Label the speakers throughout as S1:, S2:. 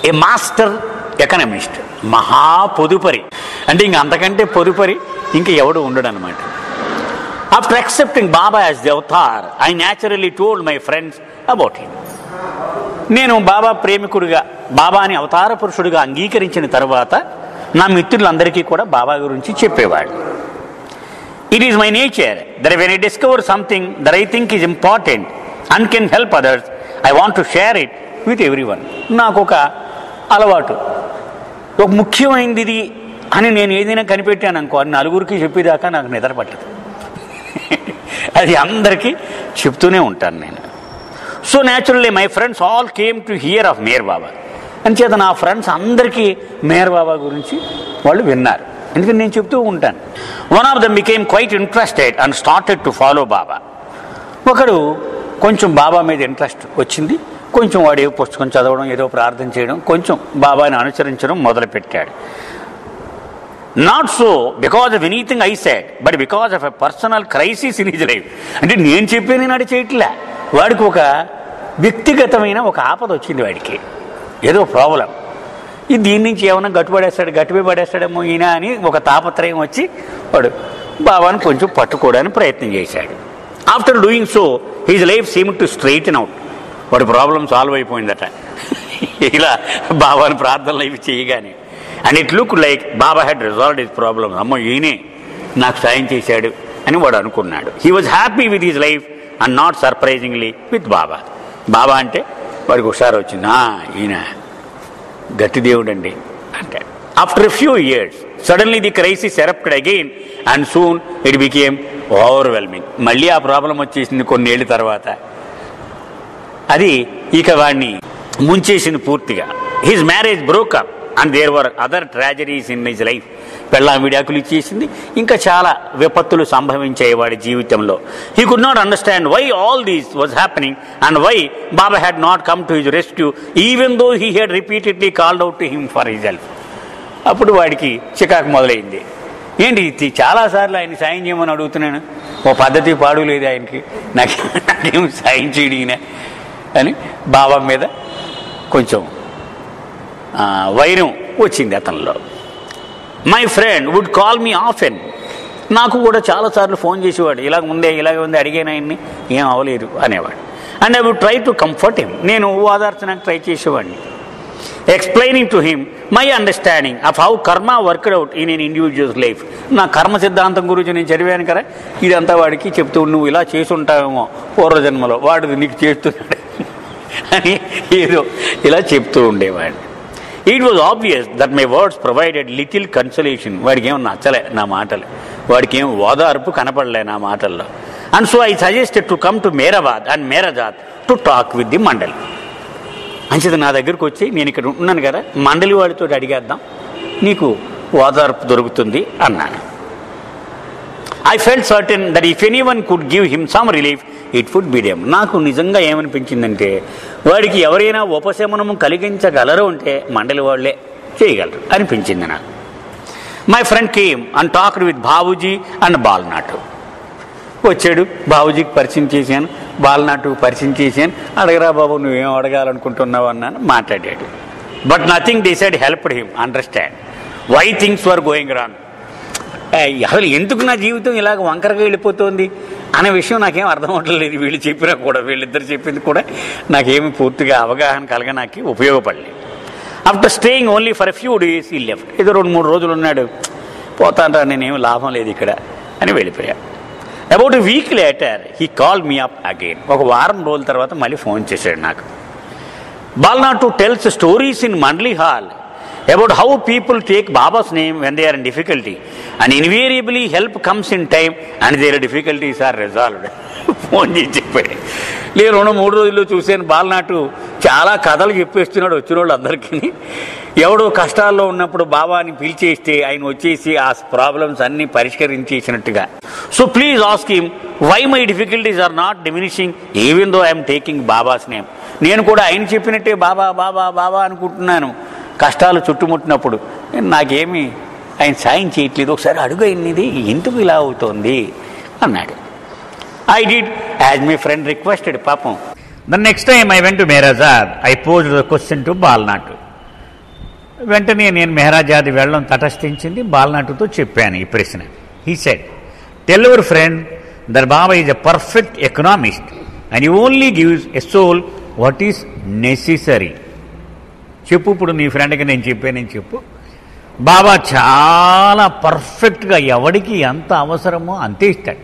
S1: ఏ master economist, మహా పొదుపరి, అంటే ఇంక అంతకంటే పొదుపరి ఇంక ఎవడు ఉండడు అనమాట. After accepting Baba as the avatar, I naturally told my friends about him. నేను బాబా ప్రేమికుడిగా, బాబాని అవతార పురుషుడిగా అంగీకరించిన తర్వాత నా మిత్రులందరికీ కూడా బాబా గురించి చెప్పేవాడు. It is my nature that when I discover something that I think is important and can help others, I want to share it with everyone. నాకు ఒక అలవాటు, ఒక ముఖ్యమైనది ఇది అని నేను ఏదైనా కనిపెట్టాను అనుకో, అది నలుగురికి చెప్పేదాకా నాకు నిద్ర పట్టదు. అది అందరికీ చెప్తూనే ఉంటాను నేను. So naturally my friends all came to hear of Meher Baba. అంచేత నా ఫ్రెండ్స్ అందరికీ మేర్ బాబా గురించి వాళ్ళు విన్నారు, ఎందుకంటే నేను చెప్తూ ఉంటాను. One of them became quite interested and started to follow Baba. ఒకడు కొంచెం బాబా మీద ఇంట్రెస్ట్ వచ్చింది, కొంచెం వాడు ఏ పుస్తకం చదవడం, ఏదో ప్రార్థన చేయడం, కొంచెం బాబాని అనుసరించడం మొదలుపెట్టాడు. Not so because of anything I said, but because of a personal crisis in his life. అంటే నేను చెప్పేది నాడు చేయట్లే, వాడికి ఒక వ్యక్తిగతమైన ఒక ఆపద వచ్చింది, వాడికి ఏదో ప్రాబ్లం. ఇది దీని నుంచి ఏమైనా గట్టిపై పడేస్తాడేమో ఈయన అని ఒక తాపత్రయం వచ్చి వాడు బాబాను కొంచెం పట్టుకోవడానికి ప్రయత్నం చేశాడు. After doing so his life seem to straighten out. వాడి ప్రాబ్లం సాల్వ్ అయిపోయిందట ఇలా బాబాను ప్రార్థనలు ఇవి చేయగానే. And it look like Baba had resolved his problem. అమ్మో ఈయనే నాకు సాయం చేశాడు అని వాడు అనుకున్నాడు. He was happy with his life and not surprisingly with Baba. Baba అంటే వాడికి ఒకసారి వచ్చింది, ఈయన గట్టి దేవుడు అండి అంటాడు. After a few years suddenly the crisis erupted again and soon it became overwhelming. మళ్ళీ ఆ ప్రాబ్లం వచ్చేసింది కొన్నేళ్ళ తర్వాత. అది ఇక వాడిని ముంచేసింది పూర్తిగా. His marriage broke up and there were other tragedies in his life. పెళ్ళాం విడాకులు ఇచ్చేసింది, ఇంకా చాలా విపత్తులు సంభవించాయి వాడి జీవితంలో. He could not understand why all these was happening and why Baba had not come to his rescue even though he had repeatedly called out to him for his help. అప్పుడు వాడికి చికాకు మొదలైంది. ఏంటి చాలాసార్లు ఆయన సాయం చేయమని అడుగుతున్నాను, ఓ పద్ధతి పాడు లేదు ఆయనకి, నాకేం సాయం చేయడిగినా అని బాబా మీద కొంచెం వైరం వచ్చింది అతనిలో. My friend would call me often. నాకు కూడా చాలాసార్లు ఫోన్ చేసేవాడు, ఇలాగ ఉంది అడిగాను ఆయన్ని, ఏం అవ్వలేదు అనేవాడు. And I would try to comfort him. నేను ఓదార్చడానికి ట్రై చేసేవాడిని. Explaining to him my understanding of how karma worked out in an individual's life. నా కర్మ సిద్ధాంతం గురించి నేను చదివాను కదా, ఇదంతా వాడికి చెప్తూ నువ్వు ఇలా చేసి ఉంటావేమో పూర్వజన్మలో, వాడు నీకు చేస్తున్నాడు అని ఏదో ఇలా చెప్తూ ఉండేవాడిని. It was obvious that my words provided little consolation. వాడికి ఏమో నచ్చలే నా మాటలు, వాడికి ఏం ఓదార్పు కనపడలే నా మాటల్లో. And so I suggested to come to Meherabad and Meherazad to talk with the mandali. అంచేత నా దగ్గరకు వచ్చి, నేను ఇక్కడ ఉన్నాను కదా, మండలి వాడితో అడిగేద్దాం, నీకు ఓదార్పు దొరుకుతుంది అన్నాను. I felt certain that if anyone could give him some relief it would be them. నాకు నిజంగా ఏమనిపించిందంటే, వాడికి ఎవరైనా ఉపశమనము కలిగించగలరు అంటే మండలి వాళ్ళే చేయగలరు అనిపించింది నాకు. My friend came and talked with Babuji and Bal Natu. వచ్చాడు, బాబూజీకి పరిచయం చేశాను, బాలనాటుకు పరిచయం చేశాను. అడగరా బాబు నువ్వేం అడగాలనుకుంటున్నావు అన్నాను, మాట్లాడాడు. But nothing they said helped him understand why things were going wrong. అసలు ఎందుకు నా జీవితం ఇలాగ వంకరగా వెళ్ళిపోతుంది అనే విషయం నాకేం అర్థం అవ్వట్లేదు. వీళ్ళు చెప్పినా కూడా, వీళ్ళిద్దరు చెప్పింది కూడా నాకేమి పూర్తిగా అవగాహన కలగడానికి ఉపయోగపడలేదు. After staying only for a few days he left. ఏదో 2-3 రోజులు ఉన్నాడు, పోతానరా నేనేమి లాభం లేదు ఇక్కడ అని వెళ్ళిపోయా. About a week later he call me up again. ఒక వారం రోజుల తర్వాత మళ్ళీ ఫోన్ చేశాడు నాకు. Bal Natu tells stories in mandali hall about how people take Baba's name when they are in difficulty and invariably help comes in time and their difficulties are resolved. Phone చేసి చెప్పాడు. నేను 2-3 రోజుల్లో చూశాను, బాలనాటు చాలా కథలు చెప్పేస్తున్నాడు వచ్చిన వాళ్ళు అందరికీ. ఎవడో కష్టాల్లో ఉన్నప్పుడు బాబాని పిలిచేస్తే ఆయన వచ్చేసి ఆ ప్రాబ్లమ్స్ అన్నీ పరిష్కరించేసినట్టుగా. So please ask him why my difficulties are not diminishing even though I'm taking Baba's name. నేను కూడా ఆయన చెప్పినట్టే బాబా బాబా బాబా అనుకుంటున్నాను. కష్టాలు చుట్టుముట్టినప్పుడు నాకేమి ఆయన సాయం చేయట్లేదు, ఒకసారి అడుగు అయినది ఎందుకు ఇలా అవుతోంది అన్నాడు. I did as my friend requested. పాపం the next time I went to Meherazad I posed the question to Bal Natu. వెంటనే నేను మెహరాజాది వెళ్ళడం తటస్థించింది. బాలనాటుతో చెప్పాను ఈ ప్రశ్న. He said, tell your friend that Baba is a perfect economist and he only gives a soul what is necessary. చెప్పు, ఇప్పుడు నీ ఫ్రెండ్కి నేను చెప్పానని చెప్పు. బాబా చాలా పర్ఫెక్ట్గా ఎవడికి ఎంత అవసరమో అంతే ఇస్తాడు.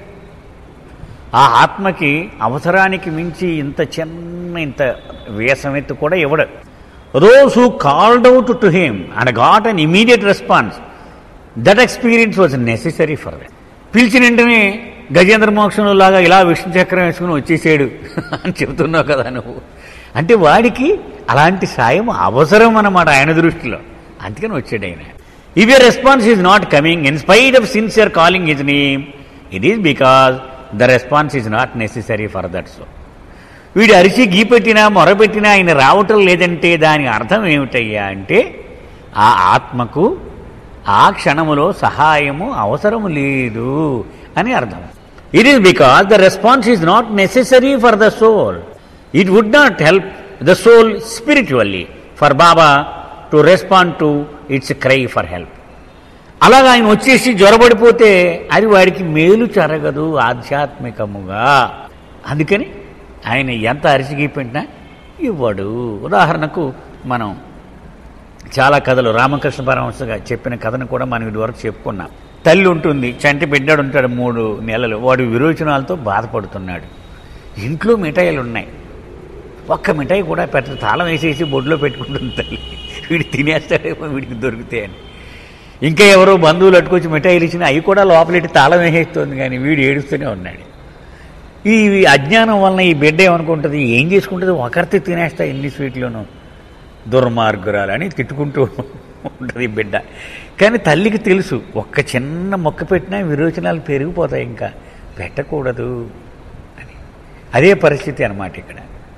S1: ఆ ఆత్మకి అవసరానికి మించి ఇంత వేసమెత్తు కూడా ఇవ్వడు. Those who called out to him and got an immediate response, that experience was necessary for them. పిలిచిన వెంటనే గజేంద్ర మోక్షంలో లాగా ఇలా విష్ణు చక్రం వేసుకుని వచ్చేసాడు అని చెబుతున్నావు కదా నువ్వు. అంటే వాడికి అలాంటి సాయం అవసరం అన్నమాట ఆయన దృష్టిలో. అందుకని వచ్చాడు ఆయన. If your response is not coming in spite of sincere calling his name, it is because the response is not necessary for that. So వీడు అరిచి గీపెట్టినా మొరపెట్టినా ఆయన రావటం లేదంటే దాని అర్థం ఏమిటయ్యా అంటే ఆ ఆత్మకు ఆ క్షణములో సహాయము అవసరము లేదు అని అర్థం. It is because the response is not necessary for the soul. It would not help the soul spiritually for Baba to respond to its cry for help. అలాగా ఆయన వచ్చేసి జ్వరపడిపోతే అది వాడికి మేలు జరగదు ఆధ్యాత్మికముగా. అందుకని ఆయన ఎంత అరిచిగిపెట్టినా ఇవ్వడు. ఉదాహరణకు మనం చాలా కథలు రామకృష్ణ పరమహంసగా చెప్పిన కథను కూడా మనం ఇదివరకు చెప్పుకున్నాం. తల్లి ఉంటుంది, చంటి బిడ్డాడు ఉంటాడు 3 నెలలు, వాడు విరోచనాలతో బాధపడుతున్నాడు. ఇంట్లో మిఠాయిలు ఉన్నాయి, ఒక్క మిఠాయి కూడా పెట్ట తాళం వేసేసి బొడ్లో పెట్టుకుంటుంది తల్లి. వీడు తినేస్తాడేమో వీడికి దొరికితే అని. ఇంకా ఎవరో బంధువులు అట్టుకొచ్చి మిఠాయిలు ఇచ్చినా అవి కూడా లోపలెట్టి తాళం వేసేస్తుంది, కానీ వీడు ఏడుస్తూనే ఉన్నాడు. ఈ అజ్ఞానం వలన ఈ బిడ్డ ఏమనుకుంటుంది, ఏం చేసుకుంటుంది, ఒకరితే తినేస్తా ఎన్ని స్వీట్లోనూ, దుర్మార్గురాలని తిట్టుకుంటూ ఉంటుంది బిడ్డ. కానీ తల్లికి తెలుసు ఒక్క చిన్న మొక్క పెట్టినా విరోచనాలు పెరిగిపోతాయి, ఇంకా పెట్టకూడదు అని. అదే పరిస్థితి అన్నమాట ఇక్కడ.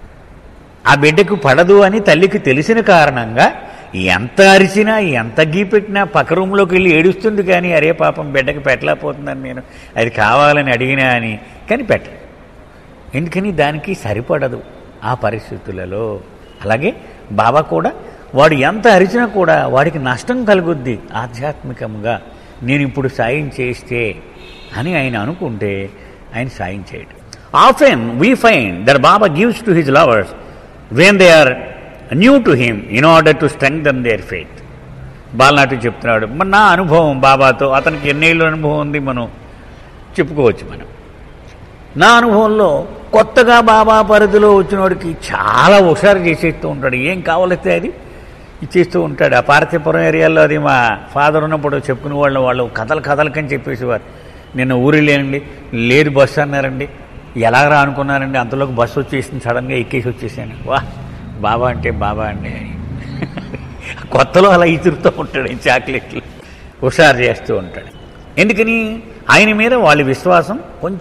S1: ఆ బిడ్డకు పడదు అని తల్లికి తెలిసిన కారణంగా ఎంత అరిచినా ఎంత గీపెట్టినా పక్క రూమ్లోకి వెళ్ళి ఏడుస్తుంది. కానీ అరే పాపం బిడ్డకి పెట్టలేకపోతుందని నేను అది కావాలని అడిగినా అని, కానీ పెట్టదు. ఎందుకని దానికి సరిపడదు ఆ పరిస్థితులలో. అలాగే బాబా కూడా వాడు ఎంత అరిచినా కూడా వాడికి నష్టం కలుగుద్ది ఆధ్యాత్మికంగా. నేను ఇప్పుడు సాయం చేస్తే అని ఆయన అనుకుంటే ఆయన సాయం చేయడు. Often we find that Baba gives to his lovers when they are new to him in order to strengthen their faith. బాలనాటి చెప్తున్నాడు, మరి నా అనుభవం బాబాతో, అతనికి ఎన్నేళ్ళు అనుభవం ఉంది మనం చెప్పుకోవచ్చు. మనం నా అనుభవంలో కొత్తగా బాబా పరిధిలో వచ్చినోడికి చాలా హుషారు చేసేస్తూ ఉంటాడు. ఏం కావాలిస్తే అది ఇచ్చేస్తూ ఉంటాడు. ఆ పార్వతీపురం ఏరియాలో అది మా ఫాదర్ ఉన్నప్పుడు చెప్పుకునే వాళ్ళు కథలకని చెప్పేసేవారు. నిన్న ఊరిలేనండి, లేదు బస్సు అన్నారండి, ఎలాగరా అనుకున్నారండి, అంతలోకి బస్సు వచ్చేసింది, సడన్గా ఎక్కేసి వచ్చేసాను. వా బాబా అంటే బాబా అండి అని కొత్తలో అలా ఇతురుతూ ఉంటాడు, చాక్లెట్లు హుషారు చేస్తూ ఉంటాడు. ఎందుకని ఆయన మీద వాళ్ళ విశ్వాసం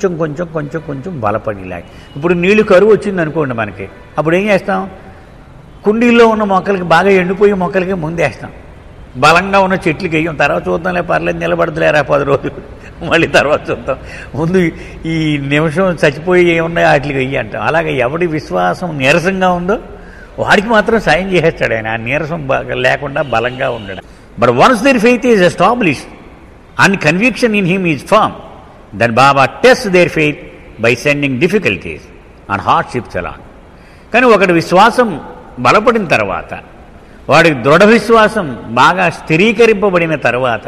S1: కొంచెం బలపడేలా. ఇప్పుడు నీళ్లు కరువు వచ్చింది అనుకోండి మనకి, అప్పుడు ఏం చేస్తాం, కుండీల్లో ఉన్న మొక్కలకి బాగా ఎండిపోయే మొక్కలకి ముందేస్తాం, బలంగా ఉన్న చెట్లకి వేయం, తర్వాత చూద్దాంలే పర్లేదు నిలబడదులేరా 10 రోజులు మళ్ళీ తర్వాత చూద్దాం, ముందు ఈ నిమిషం చచ్చిపోయి ఏమున్నాయో వాటికి వెయ్యి అంటాం. అలాగే ఎవడి విశ్వాసం నీరసంగా ఉందో వాడికి మాత్రం సాయం చేసేస్తాడు ఆయన, ఆ నీరసం లేకుండా బలంగా ఉండడం. But once their faith is established and conviction in him is firm, then Baba tests their faith by sending difficulties and hardships along. కానీ ఒకటి విశ్వాసం బలపడిన తర్వాత, వాడి దృఢ విశ్వాసం బాగా స్థిరీకరింపబడిన తర్వాత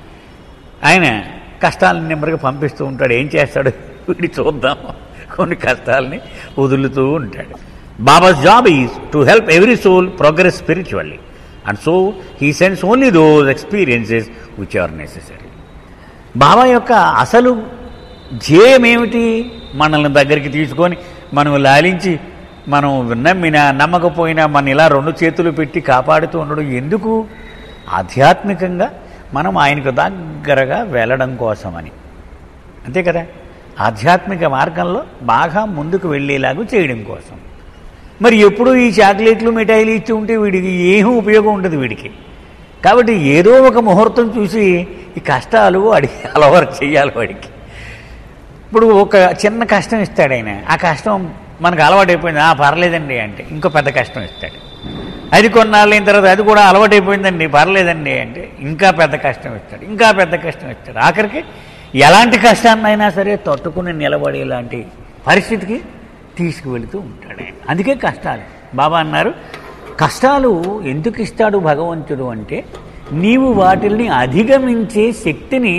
S1: ఆయన కష్టాలను నెమ్మదిగా పంపిస్తూ ఉంటాడు. ఏం చేస్తాడు వీడి చూద్దాం, కొన్ని కష్టాలని వదులుతూ ఉంటాడు. Baba's job is to help every soul progress spiritually, and so he sends only those experiences which are necessary. Baba యొక్క అసలు ధ్యేయం ఏమిటి, మనల్ని దగ్గరికి తీసుకొని మనం లాలించి మనం నమ్మినా నమ్మకపోయినా మన ఇలా 2 చేతులు పెట్టి కాపాడుతూ ఉండడం ఎందుకు? ఆధ్యాత్మికంగా మనం ఆయనకు దగ్గరగా వెళ్ళడం కోసమని, అంతే కదా. ఆధ్యాత్మిక మార్గంలో బాగా ముందుకు వెళ్ళేలాగా చేయడం కోసం. మరి ఎప్పుడూ ఈ చాక్లెట్లు మిఠాయిలు ఇచ్చి ఉంటే వీడికి ఏమీ ఉపయోగం ఉండదు వీడికి. కాబట్టి ఏదో ఒక ముహూర్తం చూసి ఈ కష్టాలు వాడికి అలవాటు చేయాలి వాడికి. ఇప్పుడు ఒక చిన్న కష్టం ఇస్తాడు ఆయన, ఆ కష్టం మనకు అలవాటు అయిపోయింది, పర్లేదండి అంటే ఇంకో పెద్ద కష్టం ఇస్తాడు. అది కొన్నాళ్ళు అయిన తర్వాత అది కూడా అలవాటైపోయిందండి, పర్లేదండి అంటే ఇంకా పెద్ద కష్టం ఇస్తాడు, ఇంకా పెద్ద కష్టం ఇస్తాడు. ఆఖరికి ఎలాంటి కష్టాన్నైనా సరే తట్టుకుని నిలబడేలాంటి పరిస్థితికి తీసుకువెళుతూ ఉంటాడు ఆయన. అందుకే కష్టాలు. బాబా అన్నారు, కష్టాలు ఎందుకు ఇస్తాడు భగవంతుడు అంటే నీవు వాటిల్ని అధిగమించే శక్తిని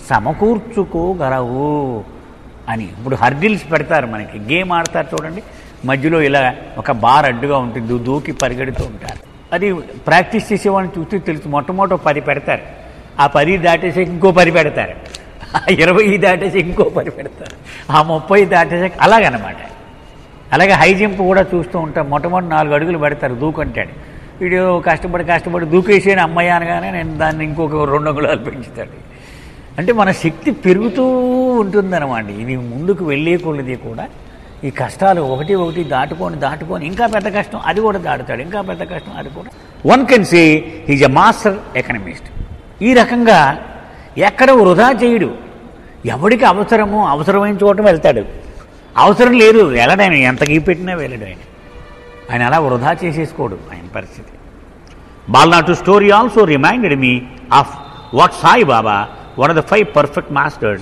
S1: సమకూర్చుకోగలవు అని. ఇప్పుడు హర్డిల్స్ పెడతారు, మనకి గేమ్ ఆడతారు చూడండి, మధ్యలో ఇలా ఒక బార్ అడ్డుగా ఉంటుంది, దూకి పరిగెడుతూ ఉంటారు. అది ప్రాక్టీస్ చేసేవాళ్ళని చూస్తే తెలుసు. మొట్టమొదటి 10 పెడతారు, ఆ 10 దాటేసాక ఇంకో 10 పెడతారు, ఆ 20 దాటేసి ఇంకో 10 పెడతారు, ఆ 30 దాటేసాక అలాగనమాట. అలాగే హై జంప్ కూడా చూస్తూ ఉంటాం. మొట్టమొదటి 4 అడుగులు పెడతారు, దూకంటాడు. వీడు కష్టపడి దూకేసేని అమ్మాయి అనగానే నేను దాన్ని ఇంకొక 2 అంగుళాలు పెంచుతాడు. అంటే మన శక్తి పెరుగుతూ ఉంటుందన్నమాట. ఇది ముందుకు వెళ్ళే కొలది కూడా ఈ కష్టాలు ఒకటి దాటుకొని ఇంకా పెద్ద కష్టం అది కూడా దాటుతాడు, ఇంకా పెద్ద కష్టం అది కూడా. One can say he's a master economist. ఈ రకంగా ఎక్కడ వృధా చేయడు. ఎవడికి అవసరమైన చోట వెళ్తాడు, అవసరం లేదు వెళ్ళడాయన, ఎంత గీపెట్టినా వెళ్ళడు ఆయన అలా వృధా చేసేసుకోడు ఆయన పరిస్థితి. Bal Natu story also reminded me of what Sai Baba, one of the 5 perfect masters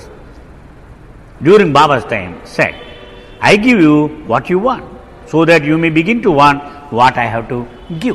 S1: during Baba's time, said, I give you what you want so that you may begin to want what I have to give.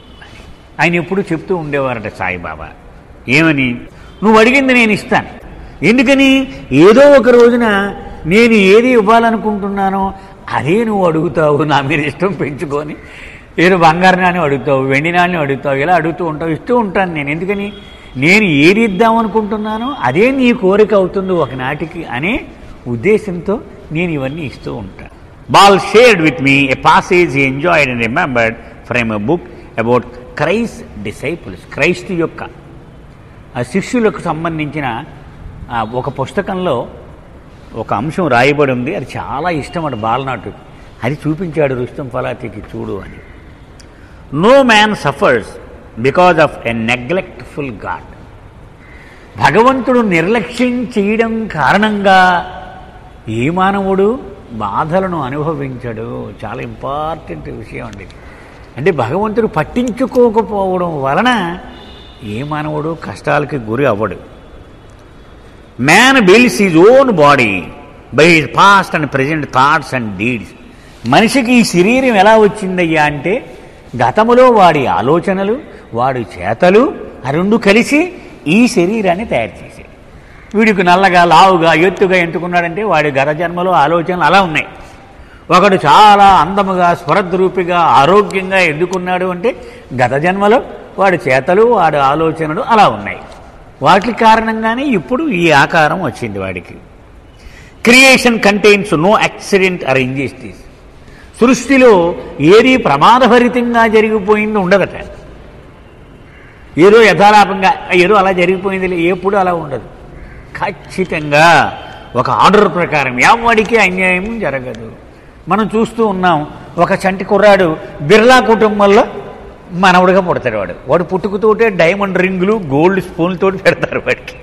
S1: ఆయన ఎప్పుడు చెప్తూ ఉండేవారట సాయిబాబా, ఏమని, నువ్వు అడిగింది నేను ఇస్తాను. ఎందుకని, ఏదో ఒక రోజున నేను ఏది ఇవ్వాలనుకుంటున్నానో అదే నువ్వు అడుగుతావు, నా మీద ఇష్టం పెంచుకొని. ఏదో బంగారు నాణ్యం అడుగుతావు, వెండి నాణ్యం అడుగుతావు, ఇలా అడుగుతూ ఉంటావు, ఇస్తూ ఉంటాను నేను. ఎందుకని, నేను ఏది ఇద్దామనుకుంటున్నానో అదే నీ కోరిక అవుతుంది ఒకనాటికి అనే ఉద్దేశంతో నేను ఇవన్నీ ఇస్తూ ఉంటాను. Bal shared with me a passage he enjoyed and remembered from a book about Christ disciples. క్రైస్తు యొక్క శిష్యులకు సంబంధించిన ఒక పుస్తకంలో ఒక అంశం రాయబడి ఉంది. అది చాలా ఇష్టం అటు బాలనాటుకి. అది చూపించాడు రుస్తం ఫలాతీకి, చూడు అని. No man suffers because of a neglectful god. భగవంతుడు నిర్లక్ష్యం చేయడం కారణంగా ఏ మానవుడు బాధలను అనుభవించడు. చాలా ఇంపార్టెంట్ విషయం అండి. అంటే భగవంతుడు పట్టించుకోకపోవడం వలన ఏ మానవుడు కష్టాలకి గురి అవ్వడు. Man builds his own body by his past and present thoughts and deeds. మనిషికి ఈ శరీరం ఎలా వచ్చిందయ్యా అంటే గతములో వాడి ఆలోచనలు, వాడి చేతలు ఆ రెండు కలిసి ఈ శరీరాన్ని తయారు చేశాయి. వీడికి నల్లగా, లావుగా, ఎత్తుగా ఎంచుకున్నాడంటే వాడి గత జన్మలో ఆలోచనలు అలా ఉన్నాయి. ఒకడు చాలా అందముగా, స్వరద్రూపిగా, ఆరోగ్యంగా ఎందుకున్నాడు అంటే గత జన్మలో వాడి చేతలు, వాడి ఆలోచనలు అలా ఉన్నాయి. వాటి కారణంగానే ఇప్పుడు ఈ ఆకారం వచ్చింది వాడికి. Creation contains no accident or injustice. సృష్టిలో ఏది ప్రమాదభరితంగా జరిగిపోయింది ఉండదట. ఏదో యథాలాపంగా ఏదో అలా జరిగిపోయింది ఎప్పుడు అలా ఉండదు. ఖచ్చితంగా ఒక ఆర్డర్ ప్రకారం ఎవడికి అన్యాయం జరగదు. మనం చూస్తూ ఉన్నాం, ఒక చంటి కుర్రాడు బిర్లా కుటుంబంలో మనవుడిగా పుడతాడు. వాడు పుట్టుకతోటే డైమండ్ రింగులు, గోల్డ్ స్పూన్లతో పెడతారు వాడికి.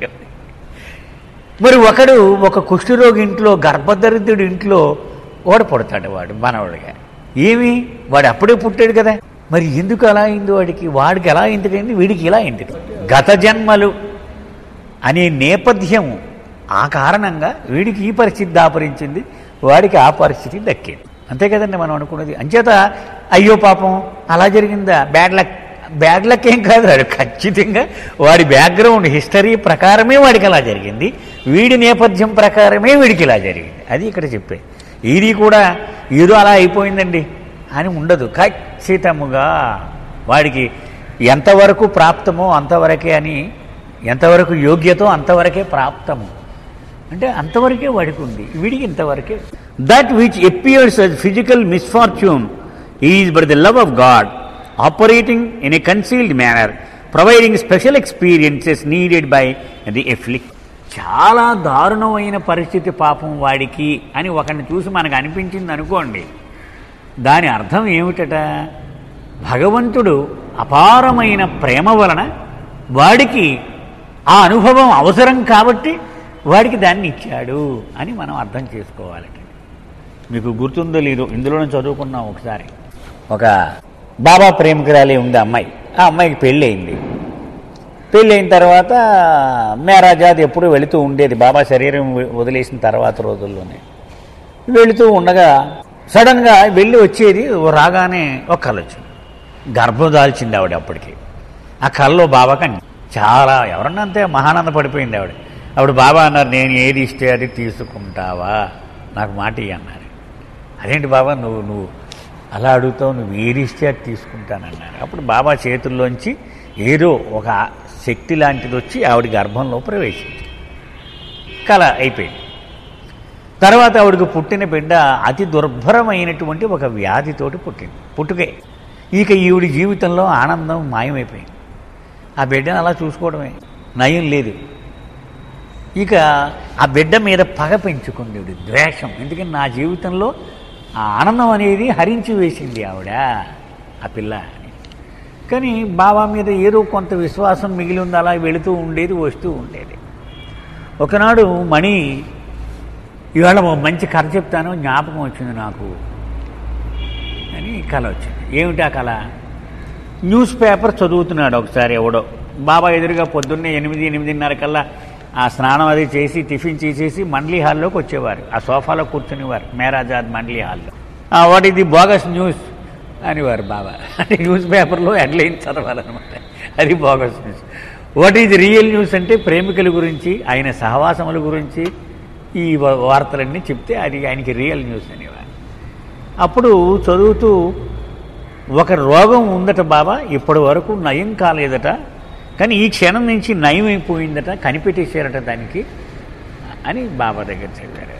S1: మరి ఒకడు ఒక కుష్ఠరోగి ఇంట్లో, గర్భదరిద్రుడి ఇంట్లో వాడు పుడతాడు, వాడు మనవుడిగా. ఏమి, వాడు అప్పుడే పుట్టాడు కదా, మరి ఎందుకు అలా అయింది వాడికి? వాడికి ఎలా ఎందుకైంది, వీడికి ఇలా ఎందుకు? గత జన్మలు అనే నేపథ్యం ఆ కారణంగా వీడికి ఈ పరిస్థితి దాపరించింది, వాడికి ఆ పరిస్థితి దక్కింది. అంతే కదండి మనం అనుకున్నది. అంచేత అయ్యో పాపం అలా జరిగిందా, బ్యాడ్ లక్ ఏం కాదు. వాడు ఖచ్చితంగా వాడి బ్యాక్గ్రౌండ్ హిస్టరీ ప్రకారమే వాడికి అలా జరిగింది, వీడి నేపథ్యం ప్రకారమే వీడికి ఇలా జరిగింది. అది ఇక్కడ చెప్పే. ఇది కూడా ఏదో అలా అయిపోయిందండి అని ఉండదు. ఖచ్చితముగా వాడికి ఎంతవరకు ప్రాప్తమో అంతవరకే అని, ఎంతవరకు యోగ్యతో అంతవరకే ప్రాప్తము అంటే అంతవరకే వాడికి ఉంది, వీడికి ఇంతవరకే. That which appears as physical misfortune is but the love of God operating in a concealed manner providing special experiences needed by the afflicted. చాలా దారుణమైన పరిస్థితి పాపం వాడికి అని ఒకరిని చూసి మనకు అనిపించింది అనుకోండి, దాని అర్థం ఏమిటట? భగవంతుడు అపారమైన ప్రేమ వలన వాడికి ఆ అనుభవం అవసరం కాబట్టి వాడికి దాన్ని ఇచ్చాడు అని మనం అర్థం చేసుకోవాలట. మీకు గుర్తుందో లేదో, ఇందులోనే చదువుకున్నాం ఒకసారి. ఒక బాబా ప్రేమికురాలి ఉంది అమ్మాయి. ఆ అమ్మాయికి పెళ్ళి అయింది. పెళ్ళి అయిన తర్వాత మేరాజాద్ ఎప్పుడు వెళుతూ ఉండేది బాబా శరీరం వదిలేసిన తర్వాత రోజుల్లోనే. వెళుతూ ఉండగా సడన్గా వెళ్ళి వచ్చేది, రాగానే ఒక కళ వచ్చింది. గర్భం దాల్చింది ఆవిడ. అప్పటికి ఆ కళలో బాబాకి చాలా ఎవరన్నా అంతే మహానంద పడిపోయింది ఆవిడ. అప్పుడు బాబా అన్నారు, నేను ఏది ఇస్తే అది తీసుకుంటావా, నాకు మాట ఇయ్యి అన్నారు. అదేంటి బాబా నువ్వు అలా అడుగుతావు, నువ్వు ఏది ఇస్తే అది తీసుకుంటానన్నారు. అప్పుడు బాబా చేతుల్లోంచి ఏదో ఒక శక్తి లాంటిది వచ్చి ఆవిడ గర్భంలో ప్రవేశించింది. కళ అయిపోయింది. తర్వాత ఆవిడకు పుట్టిన బిడ్డ అతి దుర్భరమైనటువంటి ఒక వ్యాధితోటి పుట్టింది. పుట్టుకే ఇక ఈవిడి జీవితంలో ఆనందం మాయమైపోయింది. ఆ బిడ్డను అలా చూసుకోవడమే, నయం లేదు. ఇక ఆ బిడ్డ మీద పగ పెంచుకుంది ఈవిడ, ద్వేషం. ఎందుకని నా జీవితంలో ఆ ఆనందం అనేది హరించి వేసింది ఆవిడ, ఆ పిల్ల. కానీ బాబా మీద ఏదో కొంత విశ్వాసం మిగిలి ఉంది, అలా వెళుతూ ఉండేది, వస్తూ ఉండేది. ఒకనాడు మణి, ఇవాళ మంచి కథ చెప్తాను, జ్ఞాపకం వచ్చింది నాకు అని కళ వచ్చింది. ఏమిటా కళ? న్యూస్ పేపర్ చదువుతున్నాడు ఒకసారి ఎవడో. బాబా ఎదురుగా పొద్దున్నే 8-8:30 కల్లా ఆ స్నానం అది చేసి టిఫిన్ చేసేసి మండలి హాల్లోకి వచ్చేవారు. ఆ సోఫాలో కూర్చునేవారు మేరాజాద్ మండలి హాల్లో. వాట్ ఇది బోగస్ న్యూస్ అనేవారు బాబా. అంటే న్యూస్ పేపర్లో హెడ్లైన్ చదవాలన్నమాట, అది bogus news. What is real news అంటే ప్రేమికుల గురించి, ఆయన సహవాసముల గురించి ఈ వార్తలన్నీ చెప్తే అది ఆయనకి రియల్ న్యూస్ అనేవారు. అప్పుడు చదువుతూ ఒక రోగం ఉందట బాబా, ఇప్పటి వరకు నయం కాలేదట, కానీ ఈ క్షణం నుంచి నయం అయిపోయిందట, కనిపెట్టేశారట దానికి అని బాబా దగ్గర చెప్పారు.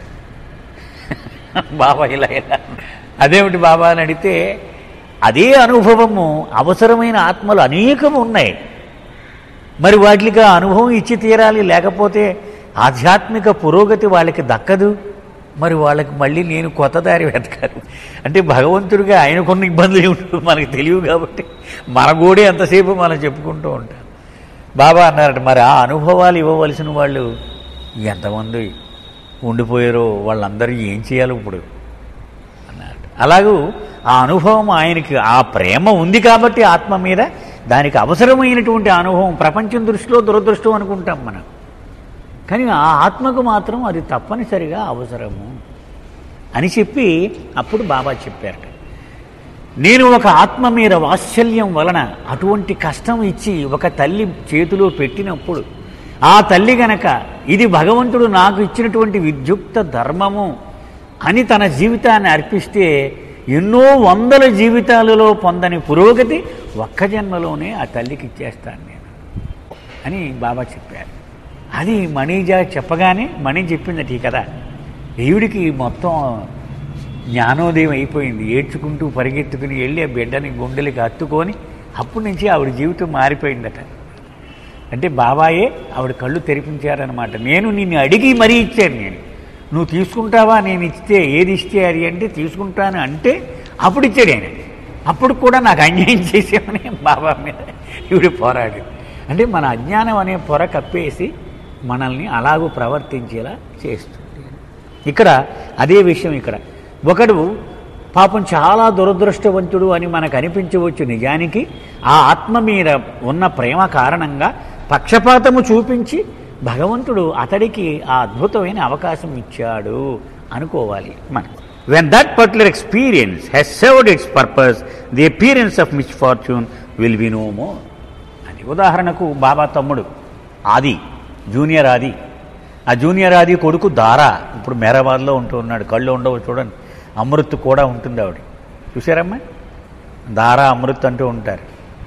S1: బాబా ఇలా అదేమిటి బాబా అని అడిగితే, అదే అనుభవము అవసరమైన ఆత్మలు అనేకము ఉన్నాయి, మరి వాటికి ఆ అనుభవం ఇచ్చి తీరాలి, లేకపోతే ఆధ్యాత్మిక పురోగతి వాళ్ళకి దక్కదు, మరి వాళ్ళకి మళ్ళీ నేను కొత్త దారి వెతకాలి. అంటే భగవంతుడిగా ఆయనకున్న ఇబ్బందులు ఏమిటో మనకు తెలియవు కాబట్టి మన గోడే ఎంతసేపు మనం చెప్పుకుంటూ ఉంటాం. బాబా అన్నారట, మరి ఆ అనుభవాలు ఇవ్వవలసిన వాళ్ళు ఎంతమంది ఉండిపోయారో వాళ్ళందరూ ఏం చేయాలి ఇప్పుడు అన్నారట. అలాగూ ఆ అనుభవం ఆయనకి, ఆ ప్రేమ ఉంది కాబట్టి ఆత్మ మీద, దానికి అవసరమైనటువంటి అనుభవం ప్రపంచం దృష్టిలో దురదృష్టం అనుకుంటాం మనం, కానీ ఆ ఆత్మకు మాత్రం అది తప్పనిసరిగా అవసరము అని చెప్పి అప్పుడు బాబా చెప్పారట, నేను ఒక ఆత్మ మీద వాత్సల్యం వలన అటువంటి కష్టం ఇచ్చి ఒక తల్లి చేతిలో పెట్టినప్పుడు, ఆ తల్లి గనక ఇది భగవంతుడు నాకు ఇచ్చినటువంటి విద్యుక్త ధర్మము అని తన జీవితాన్ని అర్పిస్తే ఎన్నో వందల జీవితాలలో పొందని పురోగతి ఒక్క జన్మలోనే ఆ తల్లికి ఇచ్చేస్తాను నేను అని బాబా చెప్పారు. అది మణిజా చెప్పగానే మణి చెప్పిందట ఈ కథ. ఈవిడికి మొత్తం జ్ఞానోదయం అయిపోయింది. ఏడ్చుకుంటూ పరిగెత్తుకుని వెళ్ళి ఆ బిడ్డని గుండెలకి హత్తుకొని అప్పటి నుంచి ఆవిడ జీవితం మారిపోయిందట. అంటే బాబాయే ఆవిడ కళ్ళు తెరిపించారనమాట. నేను నిన్ను అడిగి మరీ ఇచ్చాను, నేను నువ్వు తీసుకుంటావా, నేను ఇస్తే ఏది ఇస్తే అది అంటే తీసుకుంటాను అంటే అప్పుడు ఇచ్చాడు ఆయన. అప్పుడు కూడా నాకు అన్యాయం చేసామని బాబా మీద ఈవిడ పోరాడు. అంటే మన అజ్ఞానం అనే పొర కప్పేసి మనల్ని అలాగూ ప్రవర్తించేలా చేస్తుంది. ఇక్కడ అదే విషయం. ఇక్కడ ఒకడు పాపం చాలా దురదృష్టవంతుడు అని మనకు అనిపించవచ్చు, నిజానికి ఆ ఆత్మ మీద ఉన్న ప్రేమ కారణంగా పక్షపాతము చూపించి భగవంతుడు అతడికి ఆ అద్భుతమైన అవకాశం ఇచ్చాడు అనుకోవాలి మనం. When that particular experience has served its purpose, the appearance of misfortune will be no more. అని ఉదాహరణకు బాబా తమ్ముడు ఆది, జూనియర్ ఆది, ఆ జూనియర్ ఆది కొడుకు దారా ఇప్పుడు మేరాబాద్లో ఉంటూ ఉన్నాడు. కళ్ళు ఉండవు చూడండి, అమృత్ కూడా ఉంటుంది ఆవిడ, చూసారమ్మా, దారా అమృత్ అంటూ ఉంటారు.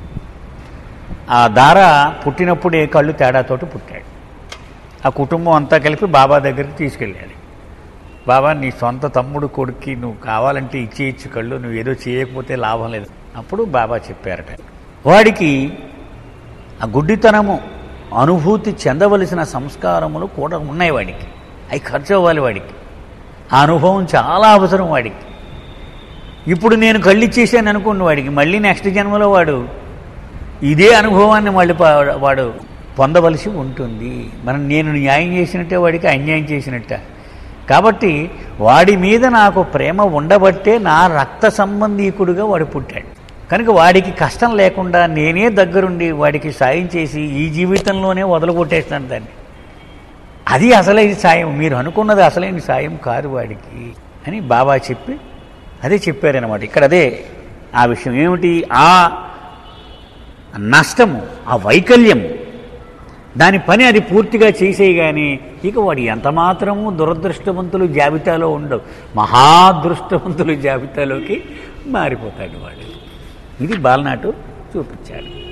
S1: ఆ దారా పుట్టినప్పుడే కళ్ళు తేడాతోటి పుట్టాడు. ఆ కుటుంబం అంతా కలిపి బాబా దగ్గరికి తీసుకెళ్ళాడు. బాబా, నీ సొంత తమ్ముడు కొడుక్కి నువ్వు కావాలంటే ఇచ్చేయచ్చు కళ్ళు, నువ్వు ఏదో చేయకపోతే లాభం లేదు. అప్పుడు బాబా చెప్పారట, వాడికి ఆ గుడ్డితనము అనుభూతి చెందవలసిన సంస్కారములు కూడా ఉన్నాయి వాడికి, అవి ఖర్చు అవ్వాలి వాడికి, ఆ అనుభవం చాలా అవసరం వాడికి. ఇప్పుడు నేను కళ్ళు ఇచ్చేసాను అనుకోండి, వాడికి మళ్ళీ నెక్స్ట్ జన్మలో వాడు ఇదే అనుభవాన్ని మళ్ళీ వాడు పొందవలసి ఉంటుంది. నేను న్యాయం చేసినట్టే వాడికి అన్యాయం చేసినట్ట. కాబట్టి వాడి మీద నాకు ప్రేమ ఉండబట్టే నా రక్త సంబంధీకుడుగా వాడు పుట్టాడు. కనుక వాడికి కష్టం లేకుండా నేనే దగ్గరుండి వాడికి సాయం చేసి ఈ జీవితంలోనే వదలగొట్టేస్తాను దాన్ని. అది అసలైన సాయం, మీరు అనుకున్నది అసలైన సాయం కాదు వాడికి అని బాబా చెప్పి అదే చెప్పారనమాట. ఇక్కడ అదే ఆ విషయం ఏమిటి, ఆ నష్టము, ఆ వైకల్యము, దాని పని అది పూర్తిగా చేసేయగానే ఇక వాడు ఎంత మాత్రము దురదృష్టవంతులు జాబితాలో ఉండవు, మహాదృష్టవంతుల జాబితాలోకి మారిపోతాడు వాడు. ఇది బాలనాటు చూపించాడు.